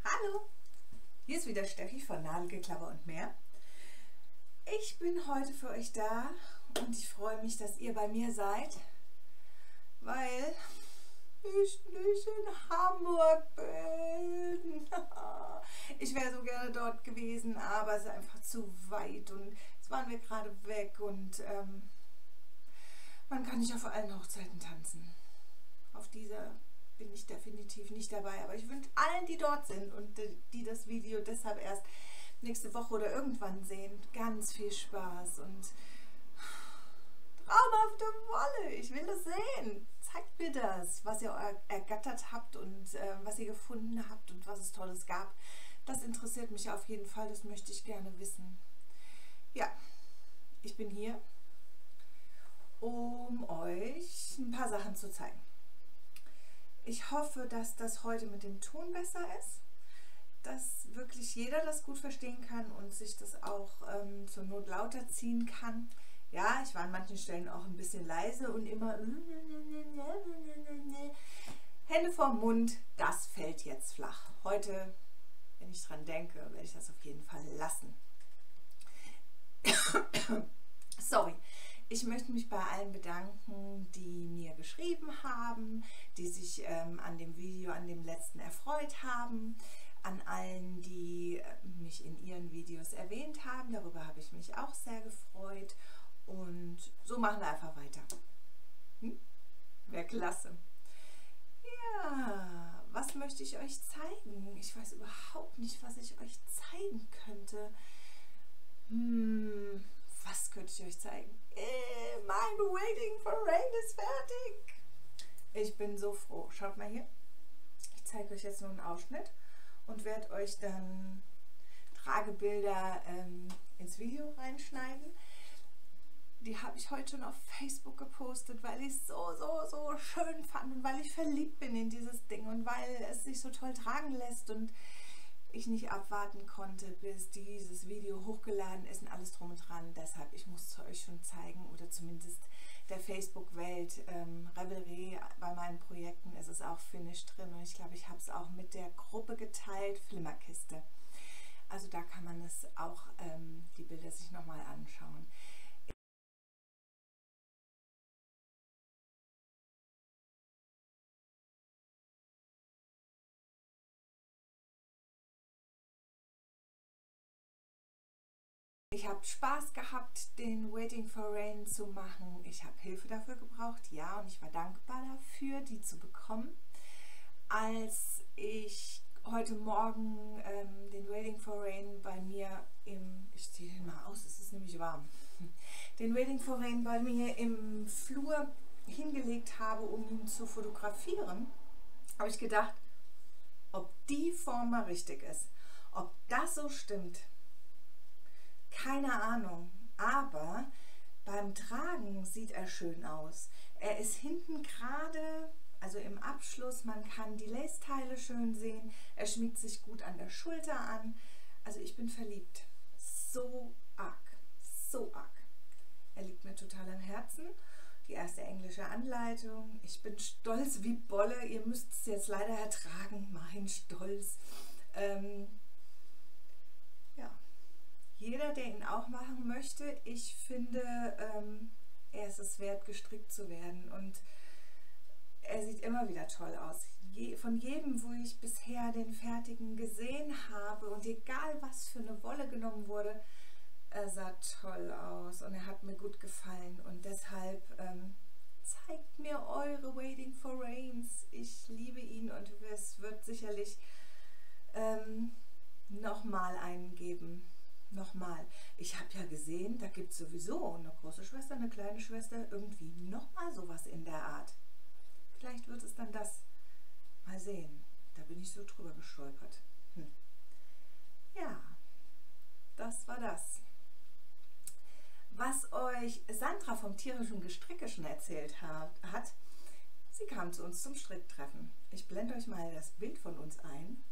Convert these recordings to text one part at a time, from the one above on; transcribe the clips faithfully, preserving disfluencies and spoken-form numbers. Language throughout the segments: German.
Hallo, hier ist wieder Steffi von Nadelgeklapper und mehr. Ich bin heute für euch da und ich freue mich, dass ihr bei mir seid, weil ich nicht in Hamburg bin. Ich wäre so gerne dort gewesen, aber es ist einfach zu weit und jetzt waren wir gerade weg und ähm, man kann nicht auf allen Hochzeiten tanzen. Auf dieser bin ich definitiv nicht dabei, aber ich wünsche allen, die dort sind und die das Video deshalb erst nächste Woche oder irgendwann sehen, ganz viel Spaß und traumhafte Wolle. Ich will das sehen. Zeigt mir das, was ihr ergattert habt und äh, was ihr gefunden habt und was es Tolles gab. Das interessiert mich auf jeden Fall, das möchte ich gerne wissen. Ja, ich bin hier, um euch ein paar Sachen zu zeigen. Ich hoffe, dass das heute mit dem Ton besser ist, dass wirklich jeder das gut verstehen kann und sich das auch ähm, zur Not lauter ziehen kann. Ja, ich war an manchen Stellen auch ein bisschen leise und immer Hände vorm Mund, das fällt jetzt flach. Heute, wenn ich dran denke, werde ich das auf jeden Fall lassen. Sorry. Ich möchte mich bei allen bedanken, die mir geschrieben haben, die sich ähm, an dem Video, an dem letzten erfreut haben, an allen, die mich in ihren Videos erwähnt haben. Darüber habe ich mich auch sehr gefreut und so machen wir einfach weiter. Hm? Wäre klasse. Ja, was möchte ich euch zeigen? Ich weiß überhaupt nicht, was ich euch zeigen könnte. Hm... Was könnte ich euch zeigen? Äh, mein Waiting for Rain ist fertig. Ich bin so froh. Schaut mal hier. Ich zeige euch jetzt nur einen Ausschnitt und werde euch dann Tragebilder ähm, ins Video reinschneiden. Die habe ich heute schon auf Facebook gepostet, weil ich es so, so, so schön fand und weil ich verliebt bin in dieses Ding und weil es sich so toll tragen lässt und ich nicht abwarten konnte, bis dieses Video hochgeladen ist und alles drum und dran. Deshalb, ich muss es euch schon zeigen oder zumindest der Facebook-Welt. Ähm, Revelry, bei meinen Projekten ist es auch finished drin und ich glaube, ich habe es auch mit der Gruppe geteilt, Flimmerkiste. Also da kann man es auch, ähm, die Bilder sich nochmal anschauen. Ich habe Spaß gehabt, den Waiting for Rain zu machen. Ich habe Hilfe dafür gebraucht, ja, und ich war dankbar dafür, die zu bekommen. Als ich heute Morgen ähm, den Waiting for Rain bei mir im, ich ziehe den mal aus, es ist nämlich warm, den Waiting for Rain bei mir im Flur hingelegt habe, um ihn zu fotografieren, habe ich gedacht, ob die Form mal richtig ist, ob das so stimmt. Keine Ahnung, aber beim Tragen sieht er schön aus. Er ist hinten gerade, also im Abschluss, man kann die Lace-Teile schön sehen. Er schmiegt sich gut an der Schulter an. Also ich bin verliebt. So arg, so arg. Er liegt mir total am Herzen. Die erste englische Anleitung. Ich bin stolz wie Bolle. Ihr müsst es jetzt leider ertragen. Mein Stolz. Ähm, ja. Jeder, der ihn auch machen möchte, ich finde, ähm, er ist es wert, gestrickt zu werden und er sieht immer wieder toll aus. Je, von jedem, wo ich bisher den fertigen gesehen habe und egal was für eine Wolle genommen wurde, er sah toll aus und er hat mir gut gefallen und deshalb ähm, zeigt mir eure Waiting for Rains. Ich liebe ihn und es wird sicherlich ähm, nochmal einen geben. Nochmal, ich habe ja gesehen, da gibt es sowieso eine große Schwester, eine kleine Schwester, irgendwie nochmal sowas in der Art. Vielleicht wird es dann das. Mal sehen. Da bin ich so drüber gestolpert. Hm. Ja, das war das. Was euch Sandra vom tierischen Gestricke schon erzählt hat, sie kam zu uns zum Stricktreffen. Ich blende euch mal das Bild von uns ein.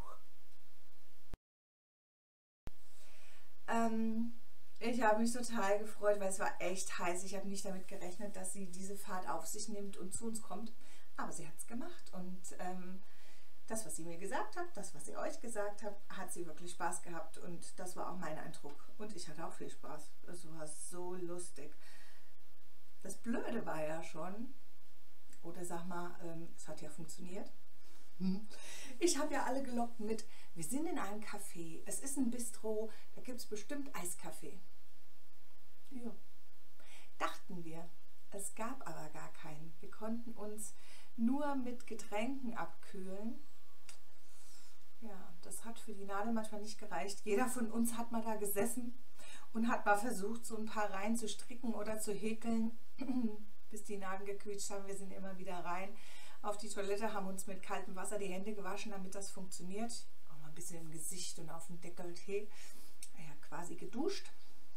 Ähm, ich habe mich total gefreut, weil es war echt heiß. Ich habe nicht damit gerechnet, dass sie diese Fahrt auf sich nimmt und zu uns kommt. Aber sie hat es gemacht und ähm, das, was sie mir gesagt hat, das, was sie euch gesagt hat, hat sie wirklich Spaß gehabt und das war auch mein Eindruck. Und ich hatte auch viel Spaß. Es war so lustig. Das Blöde war ja schon, oder sag mal, ähm, es hat ja funktioniert. Ich habe ja alle gelockt mit, wir sind in einem Café, es ist ein Bistro, da gibt es bestimmt Eiskaffee. Ja, dachten wir. Es gab aber gar keinen. Wir konnten uns nur mit Getränken abkühlen. Ja, das hat für die Nadel manchmal nicht gereicht. Jeder von uns hat mal da gesessen und hat mal versucht, so ein paar rein zu stricken oder zu häkeln, bis die Nadeln gequietscht haben. Wir sind immer wieder rein auf die Toilette, haben uns mit kaltem Wasser die Hände gewaschen, damit das funktioniert. Auch mal ein bisschen im Gesicht und auf dem Dekolleté. Ja, quasi geduscht.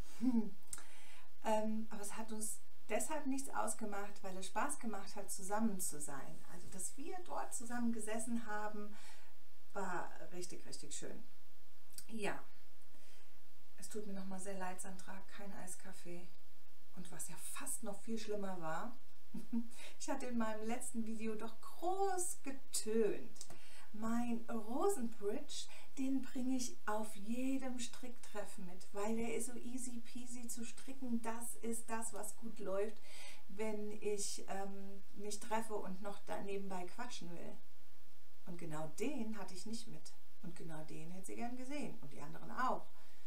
ähm, aber es hat uns deshalb nichts ausgemacht, weil es Spaß gemacht hat, zusammen zu sein. Also, dass wir dort zusammen gesessen haben, war richtig, richtig schön. Ja, es tut mir nochmal sehr leid, Sandra, kein Eiskaffee. Und was ja fast noch viel schlimmer war, ich hatte in meinem letzten Video doch groß getönt. Mein Rosenbridge, den bringe ich auf jedem Stricktreffen mit, weil der ist so easy peasy zu stricken. Das ist das, was gut läuft, wenn ich ähm, mich treffe und noch da nebenbei quatschen will. Und genau den hatte ich nicht mit. Und genau den hätte sie gern gesehen. Und die anderen auch.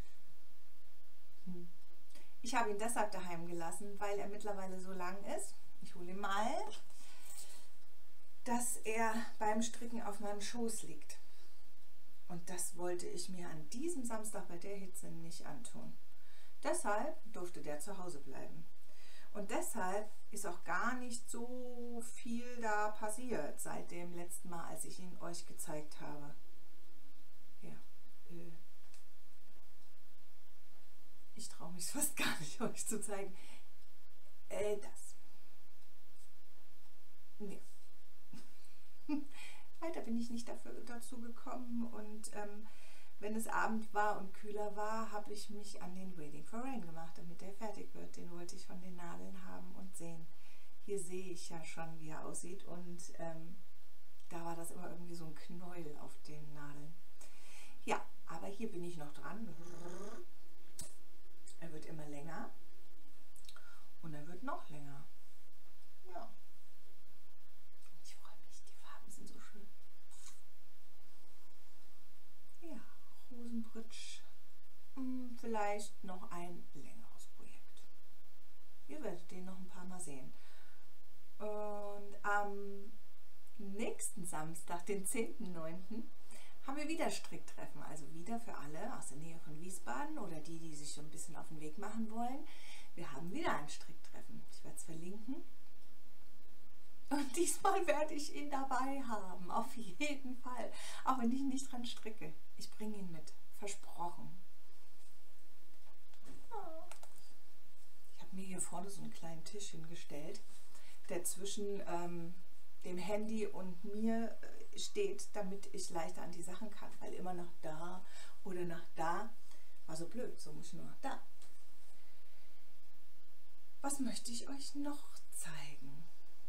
Hm. Ich habe ihn deshalb daheim gelassen, weil er mittlerweile so lang ist. Ich hole ihn mal. Dass er beim Stricken auf meinem Schoß liegt. Und das wollte ich mir an diesem Samstag bei der Hitze nicht antun. Deshalb durfte der zu Hause bleiben. Und deshalb ist auch gar nicht so viel da passiert seit dem letzten Mal, als ich ihn euch gezeigt habe. Ja, äh, ich traue mich fast gar nicht, euch zu zeigen. Äh, das. Nee. Weiter bin ich nicht dafür, dazu gekommen und ähm, wenn es Abend war und kühler war, habe ich mich an den Waiting for Rain gemacht, damit der fertig wird. Den wollte ich von den Nadeln haben und sehen. Hier sehe ich ja schon, wie er aussieht und ähm, da war das immer irgendwie so ein Knäuel auf den Nadeln. Ja, aber hier bin ich noch dran. Er wird immer länger und er wird noch länger. Ja. Ich freue mich, die Farben sind so schön. Ja, Rosenbridge. Hm, vielleicht noch ein längeres Projekt. Ihr werdet den noch ein paar Mal sehen. Und am nächsten Samstag, den zehnten neunten haben wir wieder Stricktreffen. Also wieder für alle aus der Nähe von Wiesbaden oder die, die sich so ein bisschen auf den Weg machen wollen. Wir haben wieder ein Stricktreffen. Ich werde es verlinken. Und diesmal werde ich ihn dabei haben. Auf jeden Fall. Auch wenn ich nicht dran stricke. Ich bringe ihn mit. Versprochen. Ich habe mir hier vorne so einen kleinen Tisch hingestellt, der zwischen ähm, dem Handy und mir äh, steht, damit ich leichter an die Sachen kann, weil immer nach da oder nach da war so blöd, so muss ich nur nach da. Was möchte ich euch noch zeigen?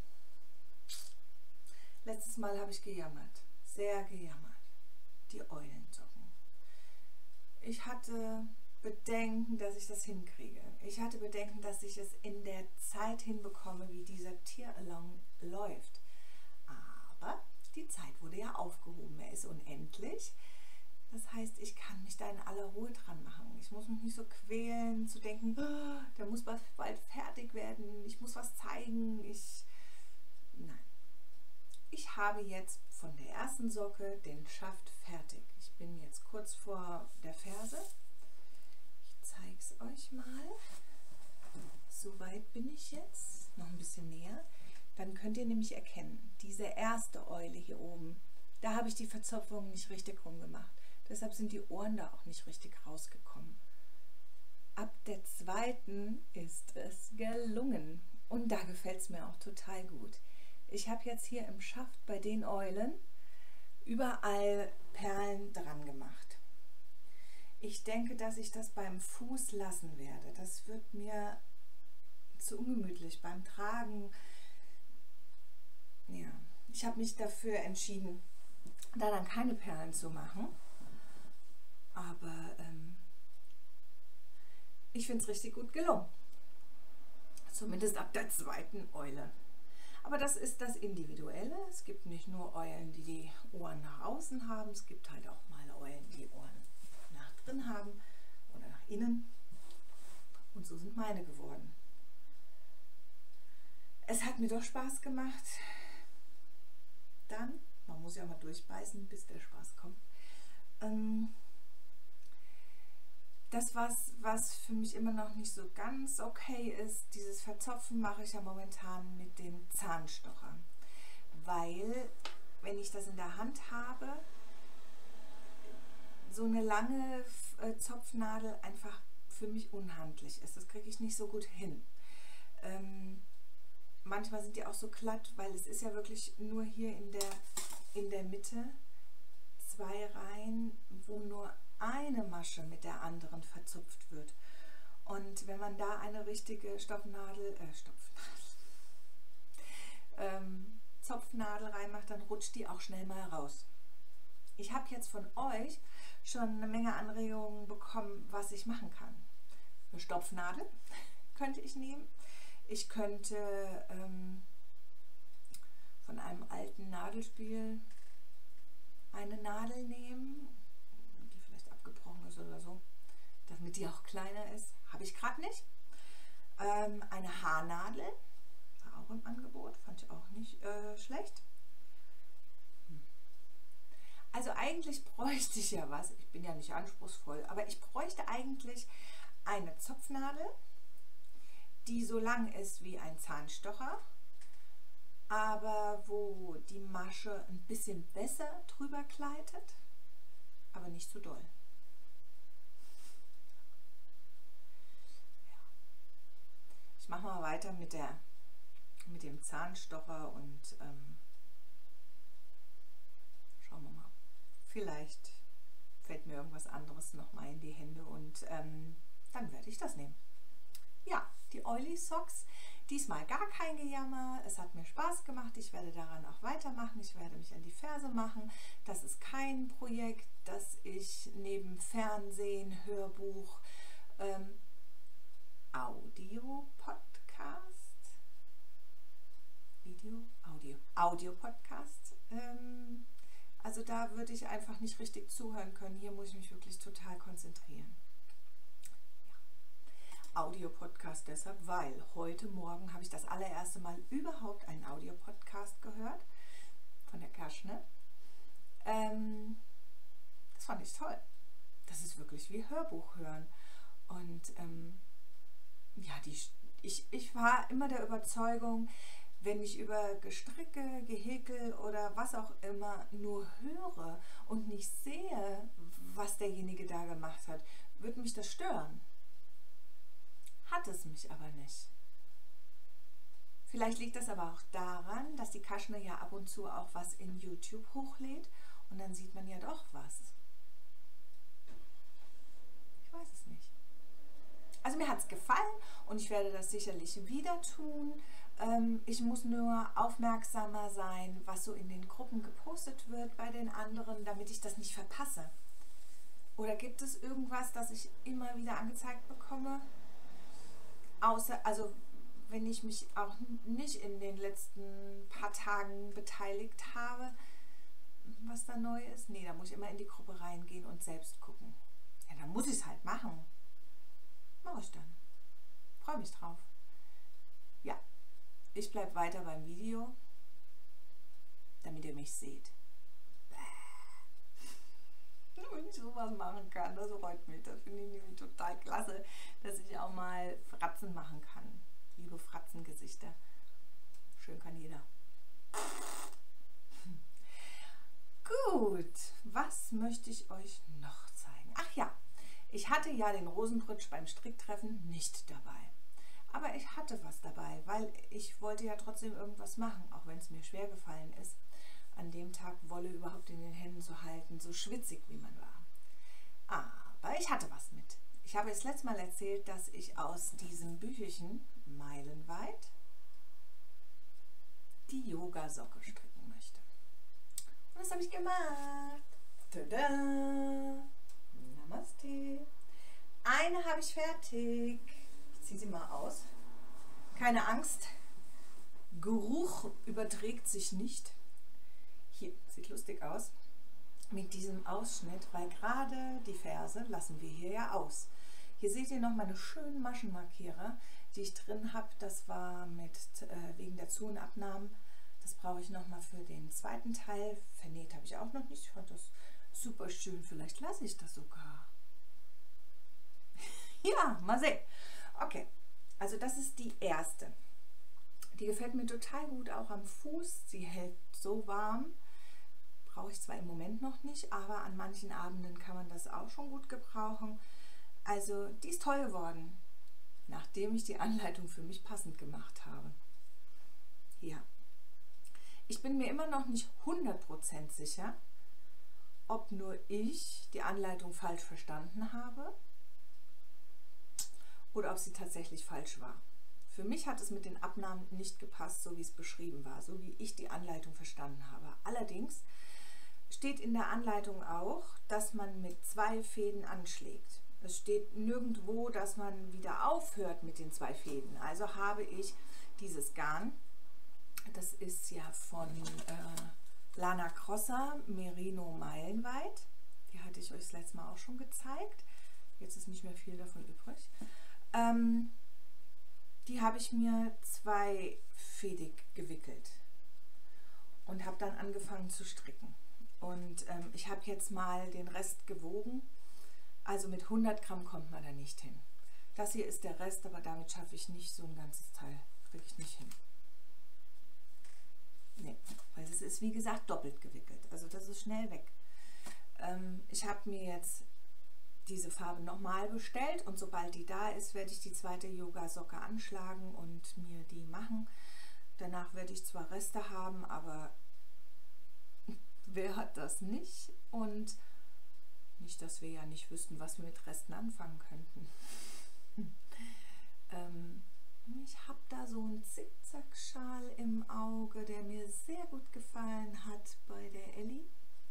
Letztes Mal habe ich gejammert, sehr gejammert, die Eulensocken. Ich hatte Bedenken, dass ich das hinkriege. Ich hatte Bedenken, dass ich es in der Zeit hinbekomme, wie dieser Tier-Along läuft. Aber die Zeit wurde ja aufgehoben. Er ist unendlich. Das heißt, ich kann mich da in aller Ruhe dran machen. Ich muss mich nicht so quälen, zu denken, oh, der muss bald fertig werden, ich muss was zeigen. Ich, nein. Ich habe jetzt von der ersten Socke den Schaft fertig. Ich bin jetzt kurz vor der Ferse. Ich zeige es euch mal. So weit bin ich jetzt. Noch ein bisschen näher. Dann könnt ihr nämlich erkennen, diese erste Eule hier oben, da habe ich die Verzopfung nicht richtig rumgemacht. Deshalb sind die Ohren da auch nicht richtig rausgekommen. Ab der zweiten ist es gelungen. Und da gefällt es mir auch total gut. Ich habe jetzt hier im Schaft bei den Eulen überall Perlen dran gemacht. Ich denke, dass ich das beim Fuß lassen werde. Das wird mir zu ungemütlich beim Tragen. Ja, ich habe mich dafür entschieden, da dann keine Perlen zu machen. Aber ähm, ich finde es richtig gut gelungen. Zumindest ab der zweiten Eule. Aber das ist das Individuelle. Es gibt nicht nur Eulen, die die Ohren nach außen haben. Es gibt halt auch mal Eulen, die Ohren nach drin haben oder nach innen. Und so sind meine geworden. Es hat mir doch Spaß gemacht. Dann, man muss ja mal durchbeißen, bis der Spaß kommt. Ähm, Das, was, was für mich immer noch nicht so ganz okay ist, dieses Verzopfen mache ich ja momentan mit dem Zahnstocher. Weil, wenn ich das in der Hand habe, so eine lange Zopfnadel einfach für mich unhandlich ist. Das kriege ich nicht so gut hin. Ähm, manchmal sind die auch so glatt, weil es ist ja wirklich nur hier in der, in der Mitte zwei Reihen, wo nur eine Masche mit der anderen verzupft wird. Und wenn man da eine richtige Stopfnadel, äh, Stopfnadel, ähm, Zopfnadel reinmacht, dann rutscht die auch schnell mal raus. Ich habe jetzt von euch schon eine Menge Anregungen bekommen, was ich machen kann. Eine Stopfnadel könnte ich nehmen. Ich könnte ähm, von einem alten Nadelspiel eine Nadel nehmen, die vielleicht abgebrochen ist oder so, damit die auch kleiner ist. Habe ich gerade nicht. Ähm, eine Haarnadel war auch im Angebot, fand ich auch nicht äh, schlecht. Hm. Also eigentlich bräuchte ich ja was, ich bin ja nicht anspruchsvoll, aber ich bräuchte eigentlich eine Zopfnadel, die so lang ist wie ein Zahnstocher, aber wo die Masche ein bisschen besser drüber gleitet, aber nicht zu doll. Ja. Ich mache mal weiter mit, der, mit dem Zahnstocher und ähm, schauen wir mal. Vielleicht fällt mir irgendwas anderes noch mal in die Hände und ähm, dann werde ich das nehmen. Ja, die Oily Socks. Diesmal gar kein Gejammer. Es hat mir Spaß gemacht. Ich werde daran auch weitermachen. Ich werde mich an die Ferse machen. Das ist kein Projekt, das ich neben Fernsehen, Hörbuch, ähm, Audio-Podcast, Video, Audio, Audio-Podcast. Ähm, also da würde ich einfach nicht richtig zuhören können. Hier muss ich mich wirklich total konzentrieren. Audio-Podcast deshalb, weil heute Morgen habe ich das allererste Mal überhaupt einen Audio-Podcast gehört von der Kerschne. Ähm, das fand ich toll. Das ist wirklich wie Hörbuch hören. Und ähm, ja, die, ich, ich war immer der Überzeugung, wenn ich über Gestricke, Gehäkel oder was auch immer nur höre und nicht sehe, was derjenige da gemacht hat, wird mich das stören. Hat es mich aber nicht. Vielleicht liegt das aber auch daran, dass die Kerschne ja ab und zu auch was in YouTube hochlädt und dann sieht man ja doch was. Ich weiß es nicht. Also mir hat es gefallen und ich werde das sicherlich wieder tun. Ähm, ich muss nur aufmerksamer sein, was so in den Gruppen gepostet wird bei den anderen, damit ich das nicht verpasse. Oder gibt es irgendwas, das ich immer wieder angezeigt bekomme? Außer, also wenn ich mich auch nicht in den letzten paar Tagen beteiligt habe, was da neu ist. Nee, da muss ich immer in die Gruppe reingehen und selbst gucken. Ja, dann muss ich es halt machen. Mache ich dann. Freue mich drauf. Ja, ich bleibe weiter beim Video, damit ihr mich seht. Wenn ich sowas machen kann, das freut mich. Das finde ich nämlich total klasse, dass ich auch mal Fratzen machen kann. Liebe Fratzengesichter. Schön kann jeder. Gut, was möchte ich euch noch zeigen? Ach ja, ich hatte ja den Rosenbrütsch beim Stricktreffen nicht dabei. Aber ich hatte was dabei, weil ich wollte ja trotzdem irgendwas machen, auch wenn es mir schwer gefallen ist, an dem Tag Wolle überhaupt in den Händen zu halten, so schwitzig wie man war. Aber ich hatte was mit. Ich habe das letzte Mal erzählt, dass ich aus diesem Büchelchen meilenweit die Yogasocke stricken möchte. Und das habe ich gemacht. Tada! Namaste. Eine habe ich fertig. Ich ziehe sie mal aus. Keine Angst. Geruch überträgt sich nicht. Hier, sieht lustig aus. Mit diesem Ausschnitt, weil gerade die Ferse lassen wir hier ja aus. Hier seht ihr noch meine schönen Maschenmarkierer, die ich drin habe. Das war mit äh, wegen der Zu- und Abnahmen. Das brauche ich noch mal für den zweiten Teil. Vernäht habe ich auch noch nicht. Ich fand das super schön. Vielleicht lasse ich das sogar. Ja, mal sehen. Okay, also das ist die erste. Die gefällt mir total gut, auch am Fuß. Sie hält so warm. Brauche ich zwar im Moment noch nicht, aber an manchen Abenden kann man das auch schon gut gebrauchen. Also die ist toll geworden, nachdem ich die Anleitung für mich passend gemacht habe. Ja. Ich bin mir immer noch nicht hundert Prozent sicher, ob nur ich die Anleitung falsch verstanden habe oder ob sie tatsächlich falsch war. Für mich hat es mit den Abnahmen nicht gepasst, so wie es beschrieben war, so wie ich die Anleitung verstanden habe. Allerdings steht in der Anleitung auch, dass man mit zwei Fäden anschlägt. Es steht nirgendwo, dass man wieder aufhört mit den zwei Fäden. Also habe ich dieses Garn, das ist ja von äh, Lana Crossa, Merino Meilenweit. Die hatte ich euch das letzte Mal auch schon gezeigt. Jetzt ist nicht mehr viel davon übrig. Ähm, die habe ich mir zweifädig gewickelt und habe dann angefangen zu stricken. Und ähm, ich habe jetzt mal den Rest gewogen. Also mit hundert Gramm kommt man da nicht hin. Das hier ist der Rest, aber damit schaffe ich nicht so ein ganzes Teil. Kriege ich nicht hin. Nee, weil es ist wie gesagt doppelt gewickelt. Also das ist schnell weg. Ähm, ich habe mir jetzt diese Farbe nochmal bestellt und sobald die da ist, werde ich die zweite Yoga-Socke anschlagen und mir die machen. Danach werde ich zwar Reste haben, aber wer hat das nicht? Und nicht, dass wir ja nicht wüssten, was wir mit Resten anfangen könnten. ähm, ich habe da so einen Zickzackschal im Auge, der mir sehr gut gefallen hat bei der Elli.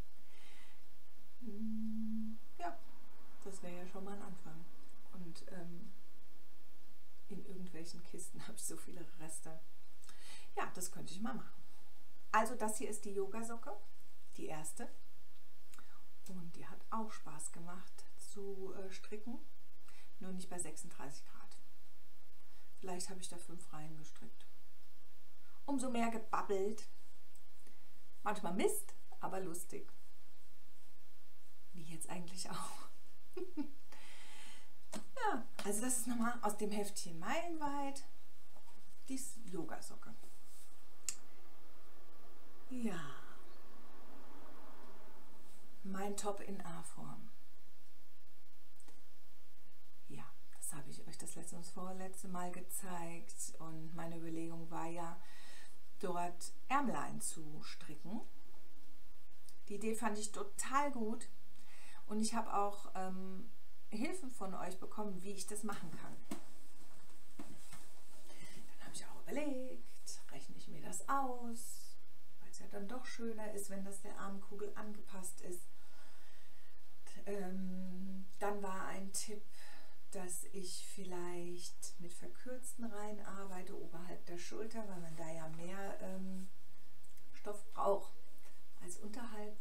Ja, das wäre ja schon mal ein Anfang. Und ähm, in irgendwelchen Kisten habe ich so viele Reste. Ja, das könnte ich mal machen. Also das hier ist die Yogasocke, die erste. Und die hat auch Spaß gemacht zu äh, stricken, nur nicht bei sechsunddreißig Grad. Vielleicht habe ich da fünf Reihen gestrickt. Umso mehr gebabbelt. Manchmal Mist, aber lustig. Wie jetzt eigentlich auch. Ja, also das ist nochmal aus dem Heftchen Meilenweit. Die Yogasocke. Ja. Mein Top in A-Form. Ja, das habe ich euch das letzte und das vorletzte Mal gezeigt und meine Überlegung war ja, dort Ärmel einzustricken. Die Idee fand ich total gut und ich habe auch ähm, Hilfen von euch bekommen, wie ich das machen kann. Dann habe ich auch überlegt, rechne ich mir das aus, weil es ja dann doch schöner ist, wenn das der Armkugel angepasst ist. Ähm, dann war ein Tipp, dass ich vielleicht mit verkürzten Reihen arbeite oberhalb der Schulter, weil man da ja mehr ähm, Stoff braucht als unterhalb.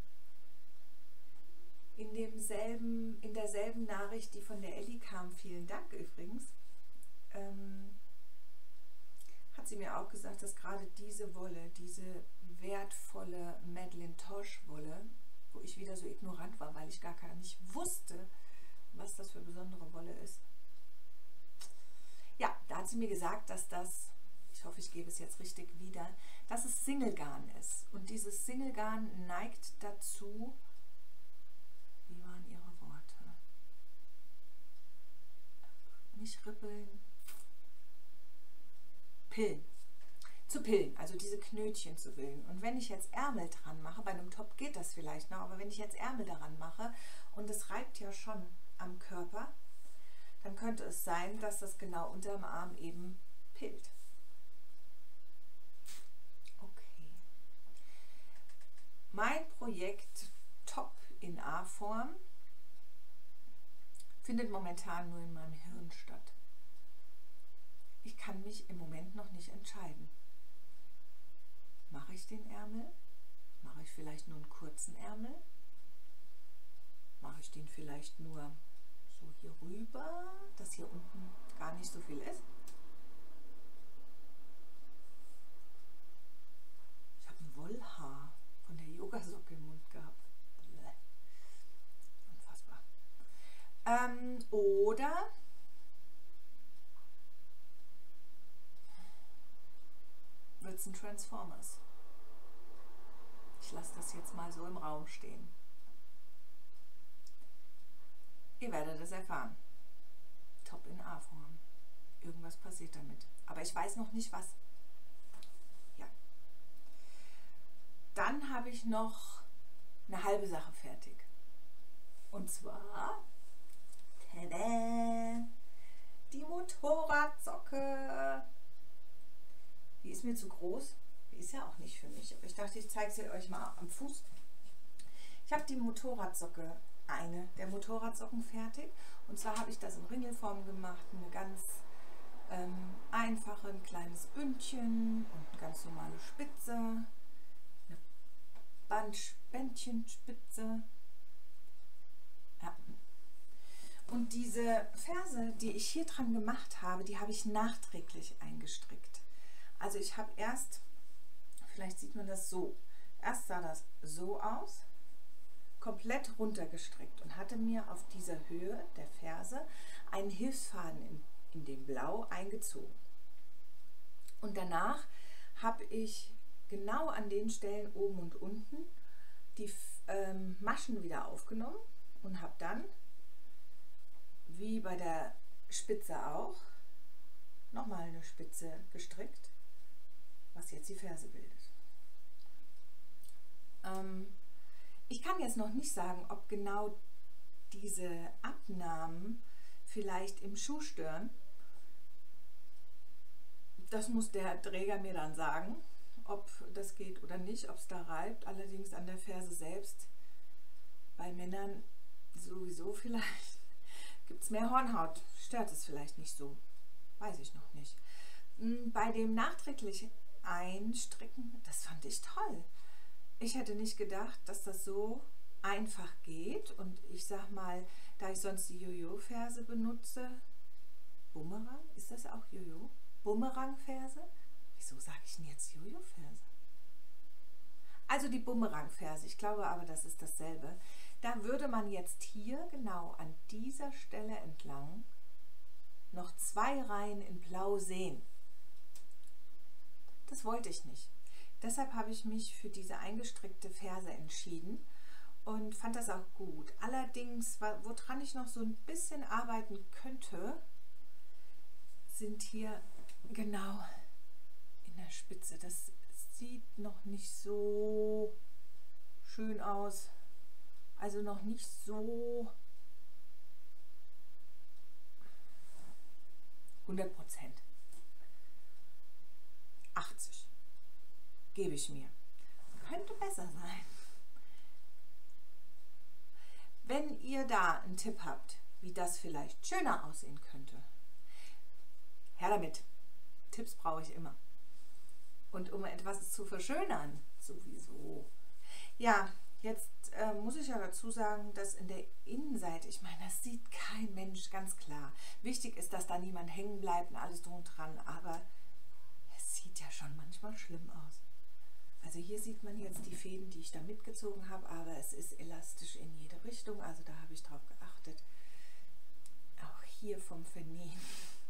In demselben, in derselben Nachricht, die von der Elli kam, vielen Dank übrigens, ähm, hat sie mir auch gesagt, dass gerade diese Wolle, diese wertvolle Madeleine Tosh Wolle, wo ich wieder so ignorant war, weil ich gar nicht wusste, was das für besondere Wolle ist. Ja, da hat sie mir gesagt, dass das, ich hoffe, ich gebe es jetzt richtig wieder, dass es Single-Garn ist. Und dieses Single-Garn neigt dazu, wie waren ihre Worte? Nicht rippeln, pillen. Zu pillen, also diese Knötchen zu bilden. Und wenn ich jetzt Ärmel dran mache, bei einem Top geht das vielleicht noch, aber wenn ich jetzt Ärmel daran mache und es reibt ja schon am Körper, dann könnte es sein, dass das genau unter dem Arm eben pillt. Okay. Mein Projekt Top in A-Form findet momentan nur in meinem Hirn statt. Ich kann mich im Moment noch nicht entscheiden. Mache ich den Ärmel? Mache ich vielleicht nur einen kurzen Ärmel? Mache ich den vielleicht nur so hier rüber, dass hier unten gar nicht so viel ist? Ich habe ein Wollhaar von der Yogasocke im Mund gehabt. Bläh. Unfassbar. Ähm, oder wird es ein Transformers? Ich lasse das jetzt mal so im Raum stehen. Ihr werdet es erfahren. Top in A-Form. Irgendwas passiert damit. Aber ich weiß noch nicht was. Ja. Dann habe ich noch eine halbe Sache fertig. Und zwar tada, die Motorradsocke. Die ist mir zu groß. Die ist ja auch nicht für mich. Aber ich dachte, ich zeige sie euch mal am Fuß. Ich habe die Motorradsocke, eine der Motorradsocken fertig. Und zwar habe ich das in Ringelform gemacht. Eine ganz ähm, einfache, ein kleines Bündchen und eine ganz normale Spitze. Eine Bandbändchenspitze. Ja. Und diese Ferse, die ich hier dran gemacht habe, die habe ich nachträglich eingestrickt. Also ich habe erst, vielleicht sieht man das so, erst sah das so aus, komplett runtergestrickt und hatte mir auf dieser Höhe der Ferse einen Hilfsfaden in, in dem Blau eingezogen. Und danach habe ich genau an den Stellen oben und unten die ähm, Maschen wieder aufgenommen und habe dann, wie bei der Spitze auch, nochmal eine Spitze gestrickt, was jetzt die Ferse bildet. Ähm, ich kann jetzt noch nicht sagen, ob genau diese Abnahmen vielleicht im Schuh stören. Das muss der Träger mir dann sagen, ob das geht oder nicht, ob es da reibt. Allerdings an der Ferse selbst, bei Männern sowieso vielleicht, gibt es mehr Hornhaut, stört es vielleicht nicht so. Weiß ich noch nicht. Bei dem nachträglich Einstricken, das fand ich toll. Ich hätte nicht gedacht, dass das so einfach geht. Und ich sag mal, da ich sonst die Jojo-Ferse benutze, Bumerang, ist das auch Jojo? Bumerang-Ferse? Wieso sage ich denn jetzt Jojo-Ferse? Also die Bumerang-Ferse, ich glaube aber, das ist dasselbe. Da würde man jetzt hier genau an dieser Stelle entlang noch zwei Reihen in Blau sehen. Das wollte ich nicht. Deshalb habe ich mich für diese eingestrickte Ferse entschieden und fand das auch gut. Allerdings, woran ich noch so ein bisschen arbeiten könnte, sind hier genau in der Spitze. Das sieht noch nicht so schön aus. Also noch nicht so hundert Prozent. achtzig gebe ich mir. Könnte besser sein. Wenn ihr da einen Tipp habt, wie das vielleicht schöner aussehen könnte, her damit. Tipps brauche ich immer. Und um etwas zu verschönern, sowieso. Ja, jetzt äh, muss ich ja dazu sagen, dass in der Innenseite, ich meine, das sieht kein Mensch, ganz klar. Wichtig ist, dass da niemand hängen bleibt und alles drum und dran, aber es sieht ja schon manchmal schlimm aus. Also hier sieht man jetzt die Fäden, die ich da mitgezogen habe, aber es ist elastisch in jede Richtung, also da habe ich drauf geachtet. Auch hier vom Vernähen.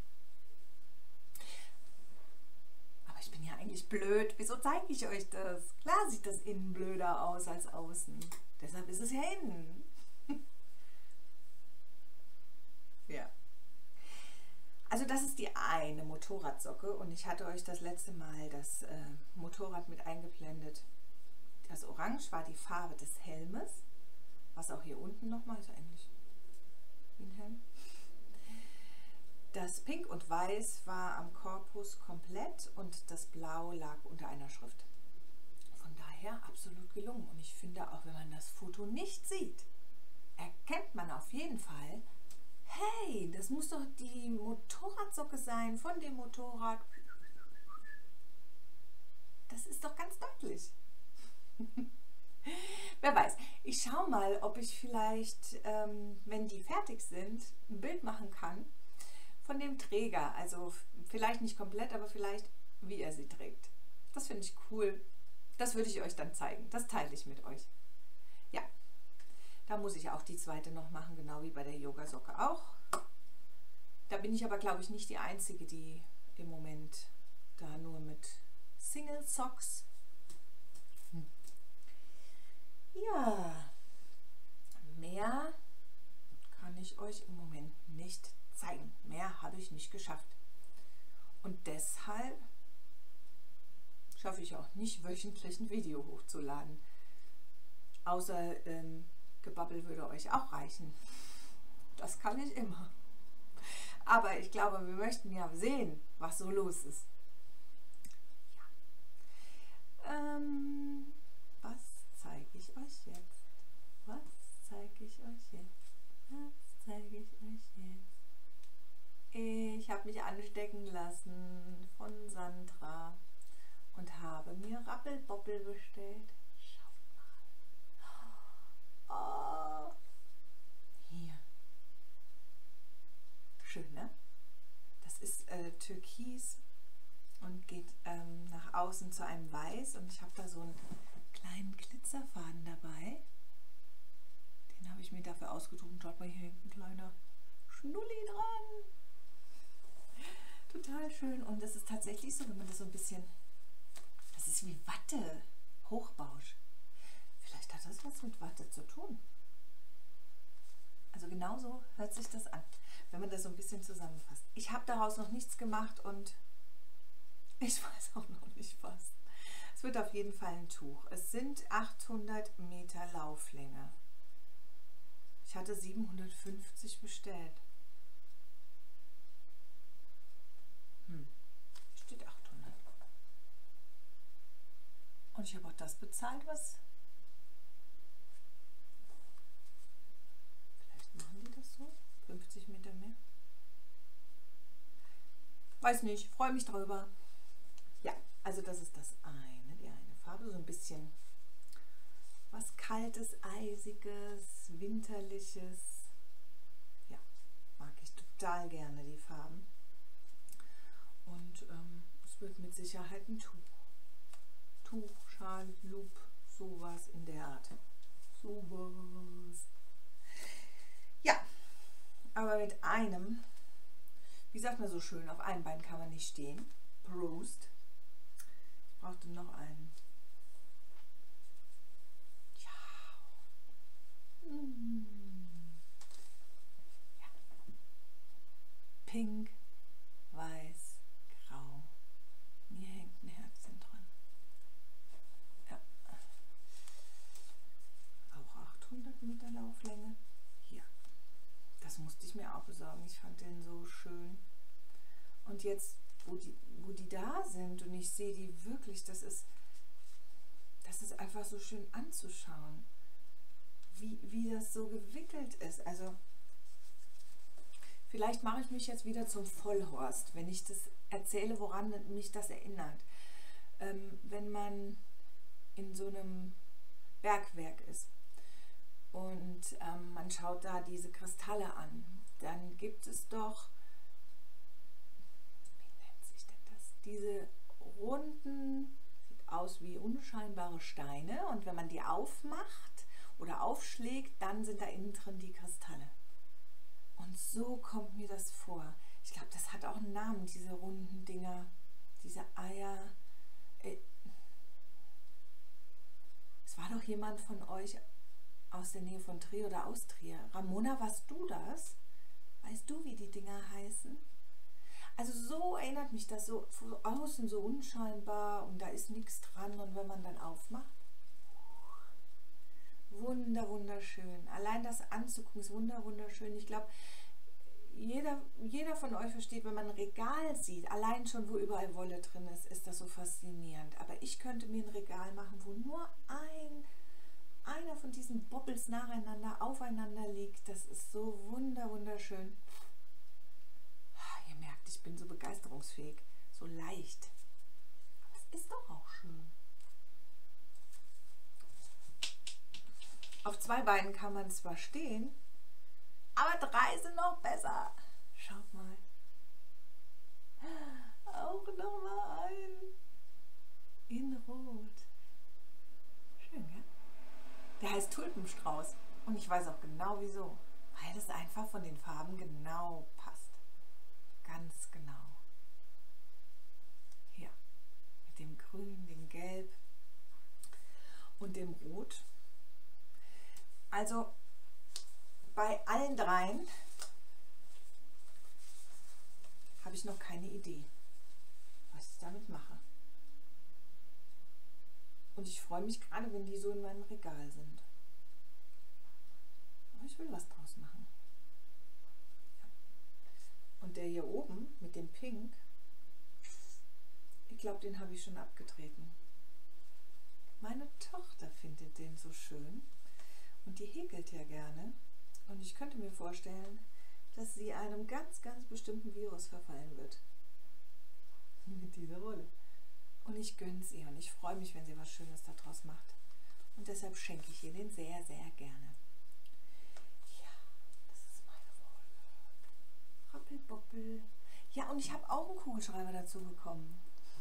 Aber ich bin ja eigentlich blöd. Wieso zeige ich euch das? Klar sieht das innen blöder aus als außen. Deshalb ist es ja innen. Ja. Also das ist die eine Motorradsocke und ich hatte euch das letzte Mal das äh, Motorrad mit eingeblendet. Das Orange war die Farbe des Helmes, was auch hier unten nochmal ist, eigentlich wie ein Helm. Das Pink und Weiß war am Korpus komplett und das Blau lag unter einer Schrift. Von daher absolut absolut gelungen. Und ich finde, auch wenn man das Foto nicht sieht, erkennt man auf jeden Fall, hey, das muss doch die Motorradsocke sein von dem Motorrad. Das ist doch ganz deutlich. Wer weiß, ich schaue mal, ob ich vielleicht, ähm, wenn die fertig sind, ein Bild machen kann von dem Träger. Also vielleicht nicht komplett, aber vielleicht, wie er sie trägt. Das finde ich cool. Das würde ich euch dann zeigen. Das teile ich mit euch. Ja, da muss ich auch die zweite noch machen, genau wie bei der Yogasocke auch. Da bin ich aber, glaube ich, nicht die Einzige, die im Moment da nur mit Single Socks. Hm. Ja, mehr kann ich euch im Moment nicht zeigen. Mehr habe ich nicht geschafft. Und deshalb schaffe ich auch nicht wöchentlich ein Video hochzuladen. Außer ähm, Gebabbel würde euch auch reichen. Das kann ich immer. Aber ich glaube, wir möchten ja sehen, was so los ist. Ja. Ähm, was zeige ich euch jetzt? Was zeige ich euch jetzt? Was zeige ich euch jetzt? Ich habe mich anstecken lassen von Sandra und habe mir Rappelboppel bestellt. Schaut mal. Oh. Hier. Schön, ne? Das ist äh, türkis und geht ähm, nach außen zu einem Weiß. Und ich habe da so einen kleinen Glitzerfaden dabei. Den habe ich mir dafür ausgedruckt. Schaut mal, hier hängt ein kleiner Schnulli dran. Total schön. Und es ist tatsächlich so, wenn man das so ein bisschen... Das ist wie Watte, Hochbausch. Vielleicht hat das was mit Watte zu tun. Also genauso hört sich das an, wenn man das so ein bisschen zusammenfasst. Ich habe daraus noch nichts gemacht und ich weiß auch noch nicht was. Es wird auf jeden Fall ein Tuch. Es sind achthundert Meter Lauflänge. Ich hatte siebenhundertfünfzig bestellt. Hm. Steht achthundert. Und ich habe auch das bezahlt, was... Vielleicht machen die das so? fünfzig Meter mehr? Weiß nicht, freue mich drüber. Ja, also das ist das eine, die eine Farbe. So ein bisschen was Kaltes, Eisiges, Winterliches. Ja, mag ich total gerne, die Farben. Und ähm, es wird mit Sicherheit ein Tuch. Tuch, Schal, Loop, sowas in der Art. Sowas. Ja, aber mit einem, wie sagt man so schön, auf einem Bein kann man nicht stehen. Prost. Ich brauchte noch einen. Ja. Mm. Ja. Pink, weiß, grau. Hier hängt ein Herzchen dran. Ja. Auch achthundert Meter Lauflänge. Hier. Das musste ich mir auch besorgen. Ich fand den so schön. Und jetzt, wo die, wo die da sind und ich sehe die wirklich, das ist, das ist einfach so schön anzuschauen, wie, wie das so gewickelt ist. Also vielleicht mache ich mich jetzt wieder zum Vollhorst, wenn ich das erzähle, woran mich das erinnert. Ähm, wenn man in so einem Bergwerk ist und ähm, man schaut da diese Kristalle an, dann gibt es doch, wie nennt sich denn das, diese runden, sieht aus wie unscheinbare Steine, und wenn man die aufmacht oder aufschlägt, dann sind da innen drin die Kristalle. Und so kommt mir das vor. Ich glaube, das hat auch einen Namen, diese runden Dinger, diese Eier. Es war doch jemand von euch aus der Nähe von Trier oder aus Trier. Ramona, warst du das? Weißt du, wie die Dinger heißen? Also so erinnert mich das, so von außen so unscheinbar und da ist nichts dran, und wenn man dann aufmacht, wunder, wunderschön. Allein das anzugucken ist wunder, wunderschön. Ich glaube, jeder, jeder von euch versteht, wenn man ein Regal sieht, allein schon, wo überall Wolle drin ist, ist das so faszinierend. Aber ich könnte mir ein Regal machen, wo nur ein, einer von diesen Bobbles nacheinander aufeinander liegt. Das ist so wunder, wunderschön. Ihr merkt, ich bin so begeisterungsfähig, so leicht. Aber es ist doch auch schön. Auf zwei Beinen kann man zwar stehen, aber drei sind noch besser. Schaut mal. Auch noch mal ein. In Rot. Schön, gell? Der heißt Tulpenstrauß. Und ich weiß auch genau wieso. Weil es einfach von den Farben genau passt. Ganz genau. Hier. Mit dem Grün, dem Gelb und dem Rot. Also bei allen dreien habe ich noch keine Idee, was ich damit mache. Und ich freue mich gerade, wenn die so in meinem Regal sind. Aber ich will was draus machen. Ja. Und der hier oben mit dem Pink, ich glaube, den habe ich schon abgetreten. Meine Tochter findet den so schön. Und die häkelt ja gerne. Und ich könnte mir vorstellen, dass sie einem ganz, ganz bestimmten Virus verfallen wird. Mit dieser Wolle. Und ich gönne es ihr. Und ich freue mich, wenn sie was Schönes daraus macht. Und deshalb schenke ich ihr den sehr, sehr gerne. Ja, das ist meine Wolle. Rappelboppel. Ja, und ich habe auch einen Kugelschreiber dazu bekommen.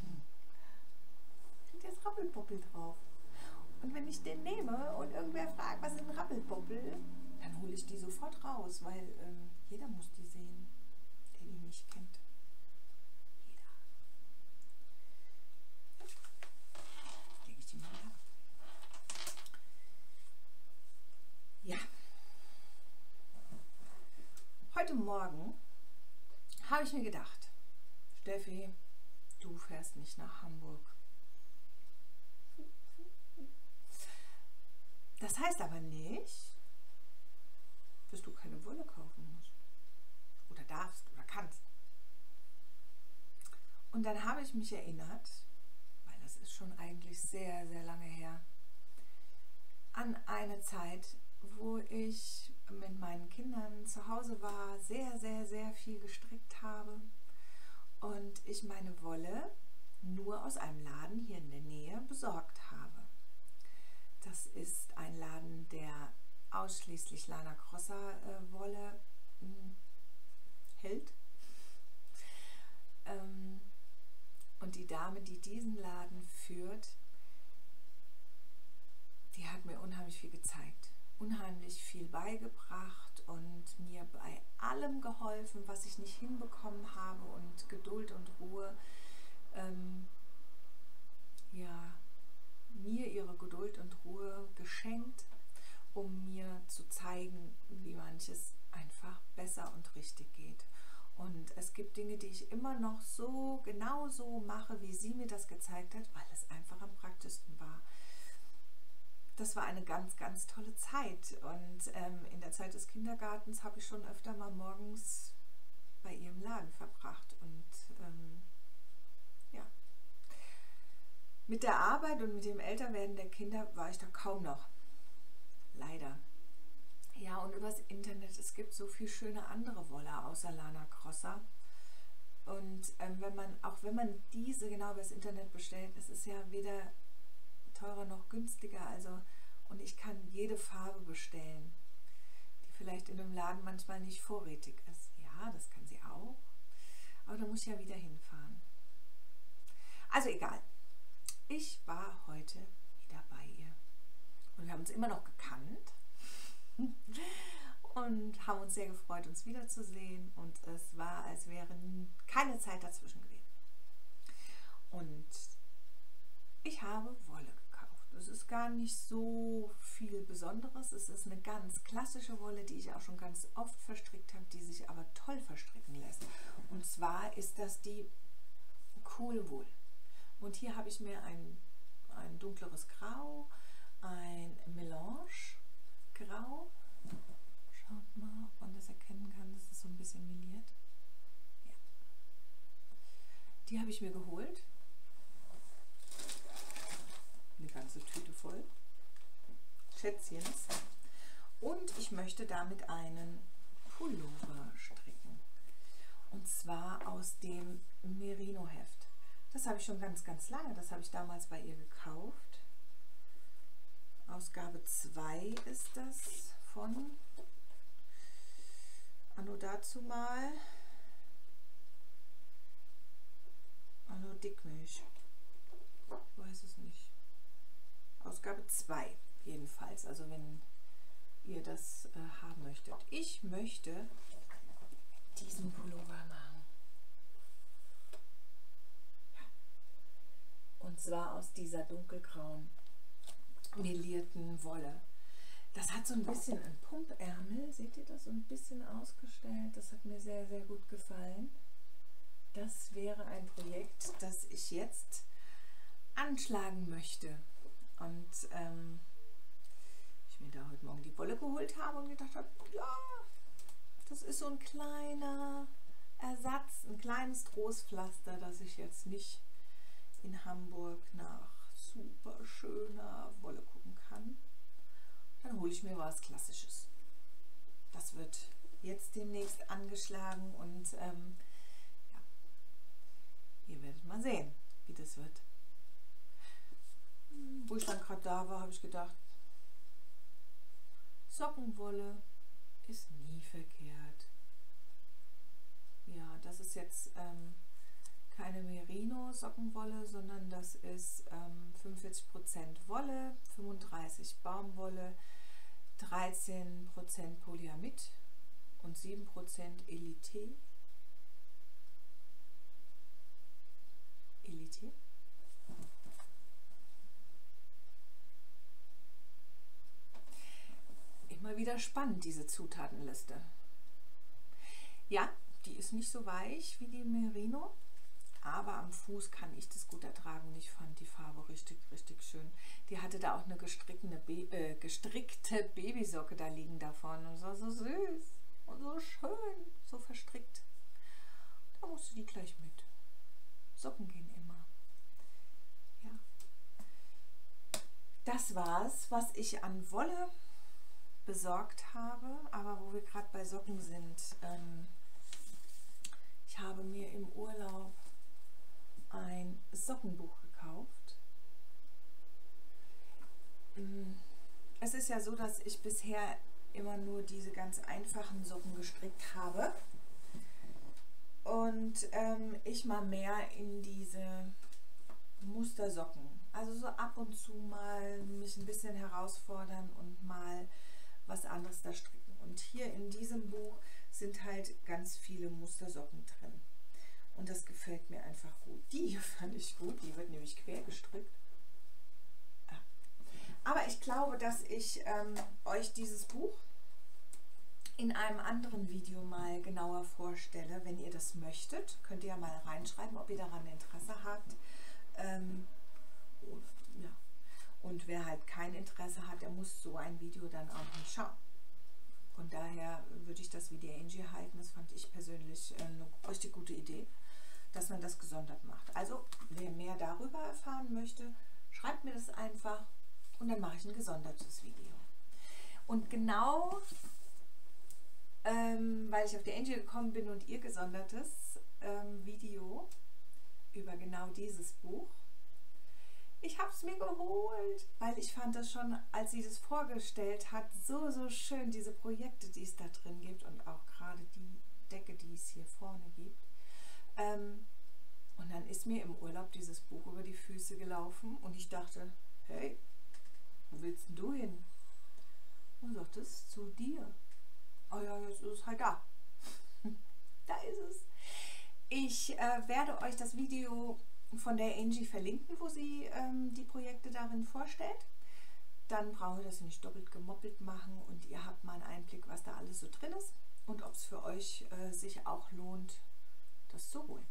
Da ist Rappelboppel drauf. Und wenn ich den nehme und irgendwer fragt, was ist ein Rappelboppel, dann hole ich die sofort raus, weil ähm, jeder muss die sehen, der die nicht kennt. Jeder. Lege ich die mal wieder ab. Ja. Heute Morgen habe ich mir gedacht, Steffi, du fährst nicht nach Hamburg. Das heißt aber nicht, dass du keine Wolle kaufen musst. Oder darfst oder kannst. Und dann habe ich mich erinnert, weil das ist schon eigentlich sehr, sehr lange her, an eine Zeit, wo ich mit meinen Kindern zu Hause war, sehr, sehr, sehr viel gestrickt habe und ich meine Wolle nur aus einem Laden hier in der Nähe besorgt habe. Das ist ein Laden, der ausschließlich Lana Grossa äh, Wolle mh, hält. Ähm, und die Dame, die diesen Laden führt, die hat mir unheimlich viel gezeigt, unheimlich viel beigebracht und mir bei allem geholfen, was ich nicht hinbekommen habe, und Geduld und Ruhe. Ähm, ja, mir ihre Geduld und Ruhe geschenkt, um mir zu zeigen, wie manches einfach besser und richtig geht. Und es gibt Dinge, die ich immer noch so genau so mache, wie sie mir das gezeigt hat, weil es einfach am praktischsten war. Das war eine ganz, ganz tolle Zeit. Und ähm, in der Zeit des Kindergartens habe ich schon öfter mal morgens bei ihrem Laden verbracht. Und ähm, ja, mit der Arbeit und mit dem Älterwerden der Kinder war ich da kaum noch. Leider. Ja, und übers Internet, es gibt so viel schöne andere Wolle außer Lana Grossa. Und ähm, wenn man, auch wenn man diese genau übers Internet bestellt, es ist ja weder teurer noch günstiger. Also, und ich kann jede Farbe bestellen, die vielleicht in einem Laden manchmal nicht vorrätig ist. Ja, das kann sie auch. Aber da muss ich ja wieder hinfahren. Also egal. Ich war heute wieder bei ihr. Und wir haben uns immer noch gekannt. Und haben uns sehr gefreut, uns wiederzusehen. Und es war, als wäre keine Zeit dazwischen gewesen. Und ich habe Wolle gekauft. Es ist gar nicht so viel Besonderes. Es ist eine ganz klassische Wolle, die ich auch schon ganz oft verstrickt habe, die sich aber toll verstricken lässt. Und zwar ist das die Cool Wool. Und hier habe ich mir ein, ein dunkleres Grau, ein Melange Grau, Schaut mal, ob man das erkennen kann, dass es so ein bisschen meliert. Ja. Die habe ich mir geholt. Eine ganze Tüte voll. Schätzchens. Und ich möchte damit einen Pullover stricken. Und zwar aus dem Merino-Heft. Das habe ich schon ganz, ganz lange. Das habe ich damals bei ihr gekauft. Ausgabe zwei ist das von Anno dazumal. Anno Dickmilch. Ich weiß es nicht. Ausgabe zwei jedenfalls. Also wenn ihr das äh, haben möchtet. Ich möchte diesen Pullover machen. Ja. Und zwar aus dieser dunkelgrauen melierten Wolle. Das hat so ein bisschen einen Pumpärmel. Seht ihr das? So ein bisschen ausgestellt. Das hat mir sehr, sehr gut gefallen. Das wäre ein Projekt, das ich jetzt anschlagen möchte. Und ähm, ich mir da heute Morgen die Wolle geholt habe und gedacht habe, ja, das ist so ein kleiner Ersatz, ein kleines Trostpflaster, dass ich jetzt nicht in Hamburg nach super schöner Wolle gucken kann. Dann hole ich mir was Klassisches. Das wird jetzt demnächst angeschlagen und ähm, ja, ihr werdet mal sehen, wie das wird. Wo ich dann gerade da war, habe ich gedacht, Sockenwolle ist nie verkehrt. Ja, das ist jetzt ähm, keine Merino-Sockenwolle, sondern das ist ähm, fünfundvierzig Prozent Wolle, fünfunddreißig Prozent Baumwolle, dreizehn Prozent Polyamid und sieben Prozent Elite. Elite? Immer wieder spannend, diese Zutatenliste. Ja, die ist nicht so weich wie die Merino, aber am Fuß kann ich das gut ertragen und ich fand die Farbe richtig, richtig schön. Die hatte da auch eine gestrickte, äh, gestrickte Babysocke da liegen davon und es war so süß und so schön, so verstrickt. Da musst du die gleich mit. Socken gehen immer. Ja. Das war's, was ich an Wolle besorgt habe, aber wo wir gerade bei Socken sind, ähm, ich habe mir im Urlaub ein Sockenbuch gekauft. Es ist ja so, dass ich bisher immer nur diese ganz einfachen Socken gestrickt habe und ähm, ich mal mehr in diese Mustersocken, also so ab und zu mal mich ein bisschen herausfordern und mal was anderes da stricken. Und hier in diesem Buch sind halt ganz viele Mustersocken drin. Und das gefällt mir einfach gut. Die hier fand ich gut, die wird nämlich quer gestrickt. Ah. Aber ich glaube, dass ich ähm, euch dieses Buch in einem anderen Video mal genauer vorstelle. Wenn ihr das möchtet, könnt ihr ja mal reinschreiben, ob ihr daran Interesse habt. Ähm, ja. Und wer halt kein Interesse hat, der muss so ein Video dann auch nicht schauen. Von daher würde ich das wie die Angie halten. Das fand ich persönlich eine richtig gute Idee, dass man das gesondert macht. Also, wer mehr darüber erfahren möchte, schreibt mir das einfach und dann mache ich ein gesondertes Video. Und genau, ähm, weil ich auf die Angie gekommen bin und ihr gesondertes ähm, Video über genau dieses Buch, ich habe es mir geholt, weil ich fand das schon, als sie das vorgestellt hat, so, so schön, diese Projekte, die es da drin gibt und auch gerade die Decke, die es hier vorne gibt. Ähm, und dann ist mir im Urlaub dieses Buch über die Füße gelaufen und ich dachte, hey, wo willst denn du hin? Und sagt es zu dir. Oh ja, jetzt ist es halt da. Da ist es. Ich äh, werde euch das Video von der Angie verlinken, wo sie ähm, die Projekte darin vorstellt. Dann brauchen wir das nicht doppelt gemoppelt machen und ihr habt mal einen Einblick, was da alles so drin ist und ob es für euch äh, sich auch lohnt, das zu holen.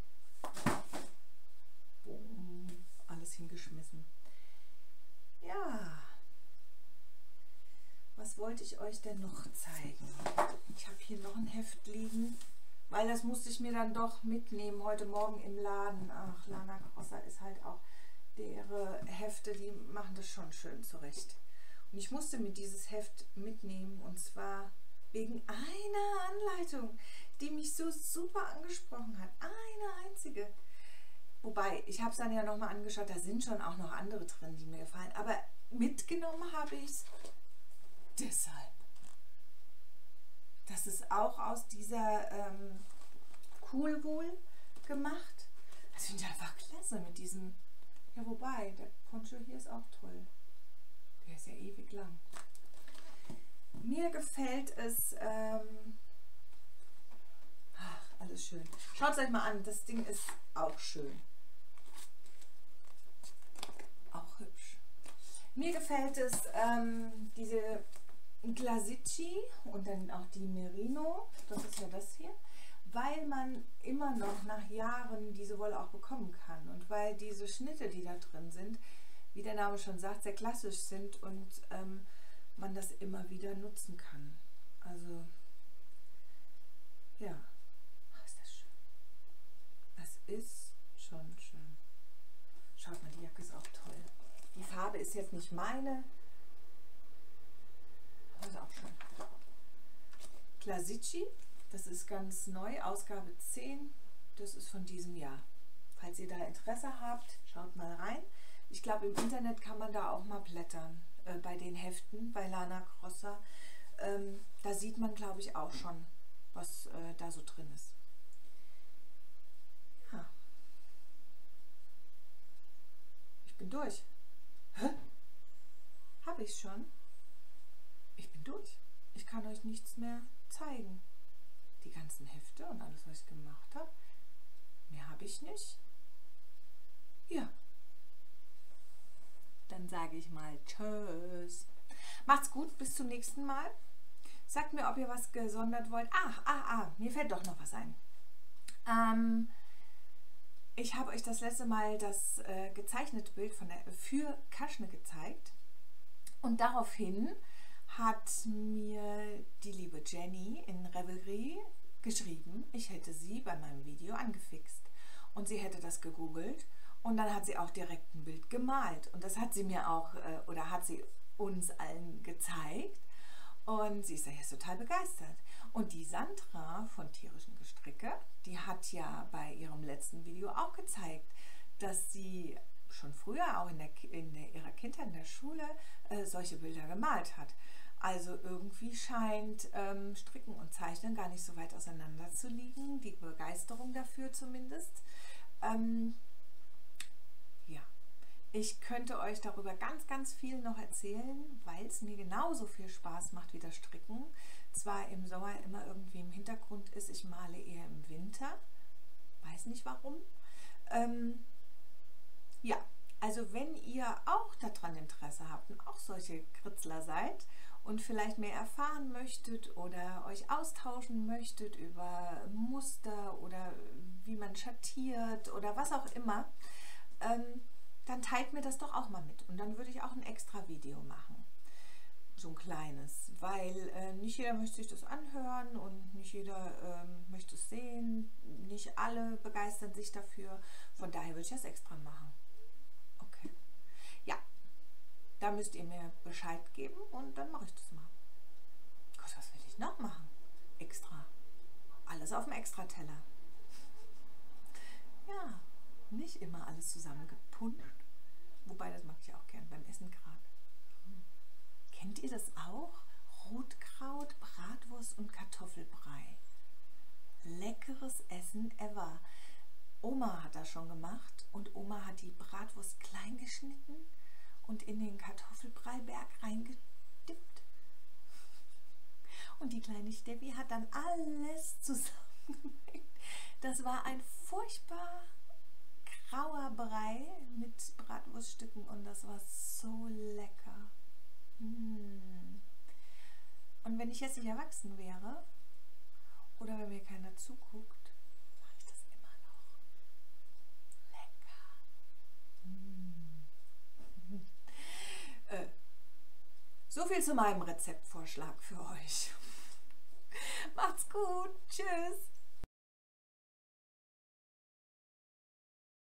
Boom, alles hingeschmissen. Ja, was wollte wollte ich euch denn noch zeigen? Ich habe hier noch ein Heft liegen, weil das musste ich mir dann doch mitnehmen heute Morgen im Laden. Ach, Lana Crosser ist halt auch, ihre Hefte, die machen das schon schön zurecht. Und ich musste mir dieses Heft mitnehmen, und zwar wegen einer Anleitung, die mich so super angesprochen hat. Eine einzige. Wobei, ich habe es dann ja nochmal angeschaut, da sind schon auch noch andere drin, die mir gefallen. Aber mitgenommen habe ich es deshalb. Das ist auch aus dieser ähm, Cool Wool gemacht. Das finde ich einfach klasse mit diesem. Ja, wobei, der Poncho hier ist auch toll. Der ist ja ewig lang. Mir gefällt es. Ähm, ach, alles schön. Schaut es euch mal an, das Ding ist auch schön. Auch hübsch. Mir gefällt es, ähm, diese Glasici und dann auch die Merino, das ist ja das hier, weil man immer noch nach Jahren diese Wolle auch bekommen kann und weil diese Schnitte, die da drin sind, wie der Name schon sagt, sehr klassisch sind und ähm, man das immer wieder nutzen kann. Also, ja, ach, ist das schön. Es ist schon schön. Schaut mal, die Jacke ist auch toll. Die Farbe ist jetzt nicht meine, aber ist auch schön. Glasici, das ist ganz neu, Ausgabe zehn, das ist von diesem Jahr. Falls ihr da Interesse habt, schaut mal rein. Ich glaube, im Internet kann man da auch mal blättern, äh, bei den Heften, bei Lana Crosser. Ähm, da sieht man, glaube ich, auch schon, was äh, da so drin ist. Ja. Ich bin durch. Hä? Habe ich schon? Ich bin durch. Ich kann euch nichts mehr zeigen. Die ganzen Hefte und alles, was ich gemacht habe, mehr habe ich nicht. Ja. Dann sage ich mal tschüss. Macht's gut, bis zum nächsten Mal. Sagt mir, ob ihr was gesondert wollt. Ah, ah, ah, mir fällt doch noch was ein. Ähm, ich habe euch das letzte Mal das äh, gezeichnete Bild von der, für Kaschne gezeigt. Und daraufhin hat mir die liebe Jenny in Revelry geschrieben, ich hätte sie bei meinem Video angefixt. Und sie hätte das gegoogelt. Und dann hat sie auch direkt ein Bild gemalt. Und das hat sie mir auch, äh, oder hat sie uns allen gezeigt. Und sie ist ja jetzt total begeistert. Und die Sandra von Tierischen Gestricke, die hat ja bei ihrem letzten Video auch gezeigt, dass sie schon früher, auch in, der, in der, ihrer Kindheit in der Schule, äh, solche Bilder gemalt hat. Also irgendwie scheint ähm, Stricken und Zeichnen gar nicht so weit auseinander zu liegen. Die Begeisterung dafür zumindest. Ähm, ja, ich könnte euch darüber ganz, ganz viel noch erzählen, weil es mir genauso viel Spaß macht wie das Stricken. Zwar im Sommer immer irgendwie im Hintergrund ist, ich male eher im Winter. Weiß nicht warum. Ähm, ja, also wenn ihr auch daran Interesse habt und auch solche Kritzler seid und vielleicht mehr erfahren möchtet oder euch austauschen möchtet über Muster oder wie man schattiert oder was auch immer, ähm, dann teilt mir das doch auch mal mit. Und dann würde ich auch ein extra Video machen. So ein kleines, weil äh, nicht jeder möchte sich das anhören und nicht jeder ähm, möchte es sehen. Nicht alle begeistern sich dafür. Von daher würde ich das extra machen. Okay. Ja, da müsst ihr mir Bescheid geben und dann mache ich das mal. Gott, was will ich noch machen? Extra. Alles auf dem Extrateller. Ja, nicht immer alles zusammengepuncht. Wobei, das mag ich auch gern beim Essen gerade. Hm. Kennt ihr das auch? Rotkraut, Bratwurst und Kartoffelbrei. Leckeres Essen ever. Oma hat das schon gemacht und Oma hat die Bratwurst klein geschnitten und in den Kartoffelbreiberg reingedippt. Und die kleine Steffi hat dann alles zusammengemischt. Das war ein furchtbar grauer Brei mit Bratwurststücken und das war so lecker. Mm. Und wenn ich jetzt nicht erwachsen wäre oder wenn mir keiner zuguckt, mache ich das immer noch. Lecker. Mm. äh, so, So viel zu meinem Rezeptvorschlag für euch. Macht's gut. Tschüss.